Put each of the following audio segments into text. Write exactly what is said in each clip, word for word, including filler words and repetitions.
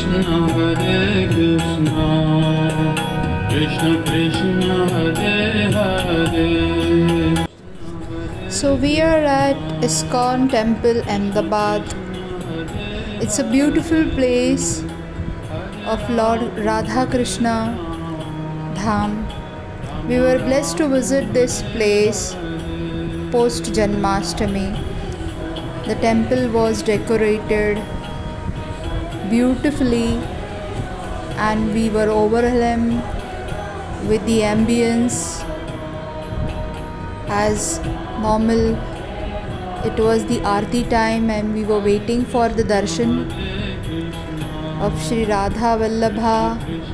Krishna, Hare Krishna, Krishna Krishna, Hare Hare. So we are at ISKCON Temple, Ahmedabad. It's a beautiful place of Lord Radha Krishna Dham. We were blessed to visit this place post Janmashtami. The temple was decorated beautifully and we were overwhelmed with the ambience. As normal, it was the Aarti time and we were waiting for the darshan of Shri Radha Vallabha.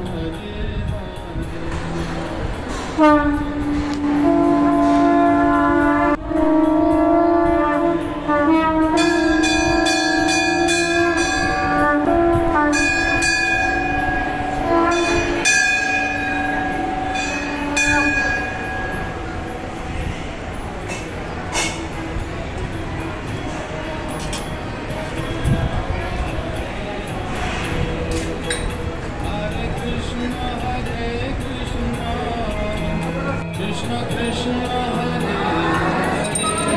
Krishna Krishna, Hare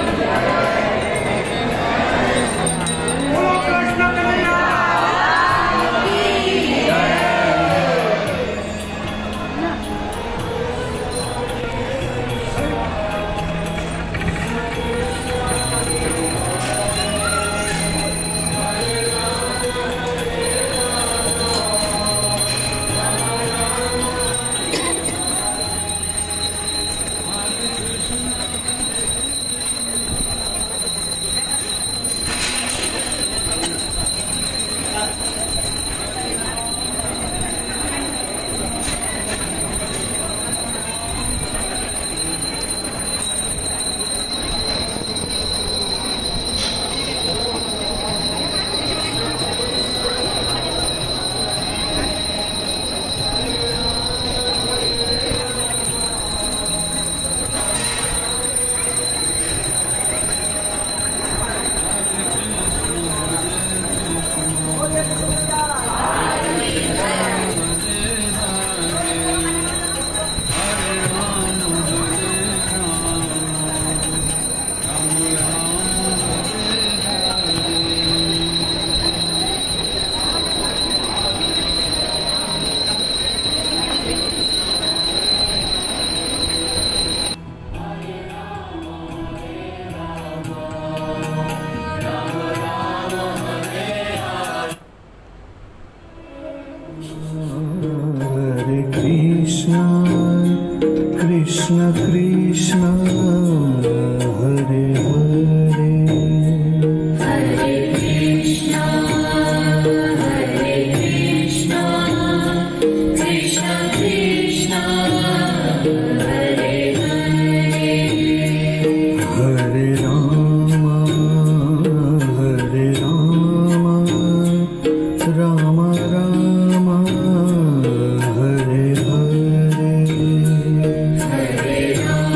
Krishna, Krishna Krishna, Hare Hare, Hare Krishna, Hare Krishna, Krishna Krishna, Hare Hare, Hare Rama, Hare Rama, Rama Rama, Hare Hare, Hare Rama.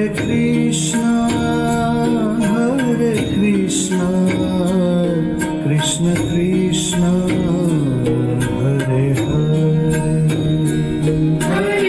Krishna, Hare Krishna, Krishna Krishna, Hare Hare.